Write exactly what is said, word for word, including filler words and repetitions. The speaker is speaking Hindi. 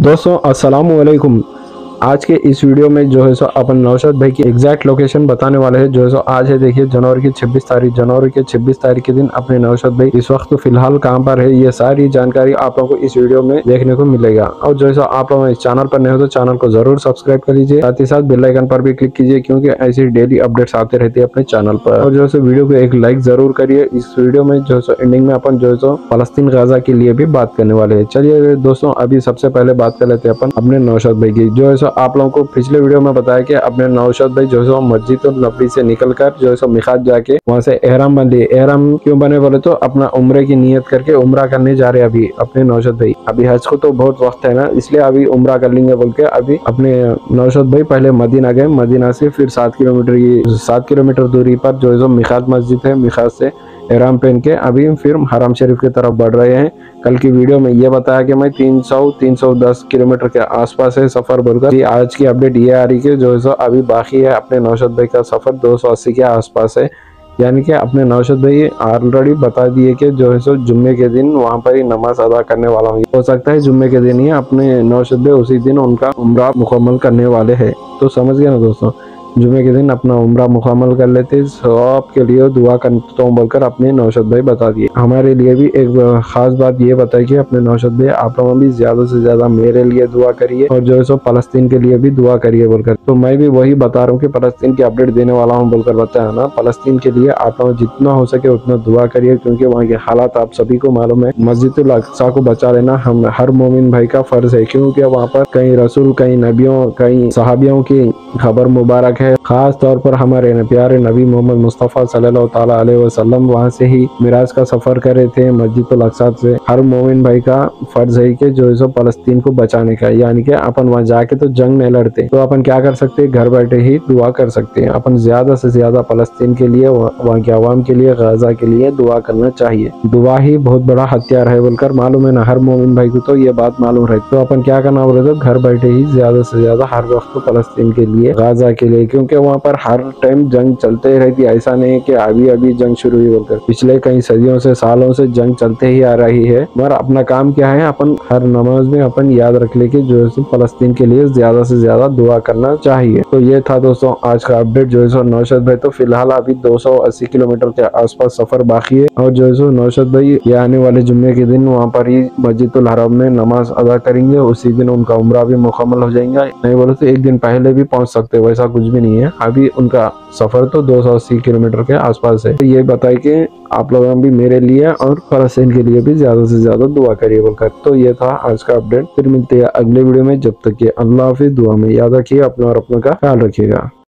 दोस्तों अस्सलाम वालेकुम। आज के इस वीडियो में जो है सो अपन नौशाद भाई की एग्जैक्ट लोकेशन बताने वाले हैं। जो है सो आज है, देखिए जनवरी की छब्बीस तारीख जनवरी के छब्बीस तारीख के दिन अपने नौशाद भाई इस वक्त तो फिलहाल कहाँ पर है, ये सारी जानकारी आप लोगों को इस वीडियो में देखने को मिलेगा। और जो है सो आप लोग इस चैनल पर नए हो तो चैनल को जरूर सब्सक्राइब कर लीजिए, साथ ही साथ बेल आइकन पर भी क्लिक कीजिए क्योंकि ऐसी डेली अपडेट्स आते रहती है अपने चैनल पर। और जो है सो वीडियो को एक लाइक जरूर करिए। इस वीडियो में जो है सो एंडिंग में अपन जो है सो फलस्तीन गाजा के लिए भी बात करने वाले हैं। चलिए दोस्तों, अभी सबसे पहले बात कर लेते हैं अपन अपने नौशाद भाई की। जो है सो आप लोगों को पिछले वीडियो में बताया कि अपने नौशाद भाई जो है सो मस्जिद नबी से निकलकर जो है सो मिकात जाके वहां से एहराम बन लिए। एहराम क्यों बने बोले तो अपना उम्रे की नियत करके उम्रा करने जा रहे हैं अभी अपने नौशाद भाई। अभी हज को तो बहुत वक्त है ना, इसलिए अभी उम्रा कर लेंगे बोल के अभी अपने नौशाद भाई पहले मदीना गए। मदीना से फिर सात किलोमीटर की सात किलोमीटर दूरी पर जो है सो मिकात मस्जिद है, मिकात से एहराम पहन के अभी फिर हरम शरीफ की तरफ बढ़ रहे हैं। कल की वीडियो में ये बताया कि मैं तीन सौ तीन सौ दस किलोमीटर के आसपास है सफर बोलकर। आज की अपडेट ये आ रही है जो है सो अभी बाकी है अपने नौशाद भाई का सफर दो सौ अस्सी के आसपास है। यानी कि अपने नौशाद भाई ऑलरेडी बता दिए कि जो है सो जुम्मे के दिन वहां पर ही नमाज अदा करने वाला हूँ। हो सकता है जुम्मे के दिन ही अपने नौशाद भाई उसी दिन उनका उम्रा मुकम्मल करने वाले है। तो समझ गए ना दोस्तों, जुमे के दिन अपना उम्रा मुकम्मल कर लेते, सब के लिए दुआ करता हूँ बोलकर अपने नौशाद भाई बता दिए। हमारे लिए भी एक खास बात ये बताई कि अपने नौशाद भाई आप लोगों भी ज्यादा से ज्यादा मेरे लिए दुआ करिए और जो है सो फलस्तीन के लिए भी दुआ करिए बोलकर। तो मैं भी वही बता रहा हूँ कि फलस्तीन की अपडेट देने वाला हूँ बोलकर बताया ना। फलस्तीन के लिए आप लोग जितना हो सके उतना दुआ करिए क्योंकि वहाँ के हालात आप सभी को मालूम है। मस्जिद अक्सा को बचा लेना हम हर मोमिन भाई का फर्ज है क्योंकि वहाँ पर कई रसूल, कई नबियों, कई सहाबियों की खबर मुबारक है। खास तौर पर हमारे प्यारे नबी मोहम्मद मुस्तफ़ा सल्लल्लाहु ताला अलैहि वसल्लम वहाँ से ही मिराज का सफर कर रहे थे मस्जिद अक्सा से। हर मोमिन भाई का फर्ज है कि जो है सो फलस्तीन को बचाने का, यानी कि अपन वहाँ जाके तो जंग नहीं लड़ते तो अपन क्या कर सकते हैं, घर बैठे ही दुआ कर सकते हैं। अपन ज्यादा से ज्यादा फलस्तीन के लिए, वहाँ के अवाम के लिए, गाजा के लिए दुआ करना चाहिए। दुआ ही बहुत बड़ा हथियार है बोलकर मालूम है ना हर मोमिन भाई को, तो ये बात मालूम रहे। तो अपन क्या करना बोले तो घर बैठे ही ज्यादा से ज्यादा हर वक्त फलस्तीन के लिए, गाजा के लिए, क्योंकि वहाँ पर हर टाइम जंग चलते रहती। ऐसा नहीं है कि अभी अभी जंग शुरू हुई बोलकर, पिछले कई सदियों से, सालों से जंग चलते ही आ रही है। मगर अपना काम क्या है, अपन हर नमाज में अपन याद रख ले कि जो है फलस्तीन के लिए ज्यादा से ज्यादा दुआ करना चाहिए। तो ये था दोस्तों आज का अपडेट। जो है सो नौशाद भाई तो फिलहाल अभी दो सौ अस्सी किलोमीटर के आसपास सफर बाकी है और जो है सो नौशाद भाई ये आने वाले जुम्मे के दिन वहाँ पर ही मस्जिदुल हरम में नमाज अदा करेंगे। उसी दिन उनका उम्रा भी मुकम्मल हो जाएगा। नहीं बोले तो एक दिन पहले भी पहुंच सकते, वैसा कुछ भी नहीं है। अभी उनका सफर तो दो सौ अस्सी किलोमीटर के आसपास है। तो ये बताए कि आप लोग भी मेरे लिए और फलस्तीन के लिए भी ज्यादा से ज्यादा दुआ करिए बोलकर। तो ये था आज का अपडेट। फिर मिलते हैं अगले वीडियो में, जब तक कि अल्लाह हाफिज़। दुआ में याद रखिए अपना और अपनों का ख्याल रखिएगा।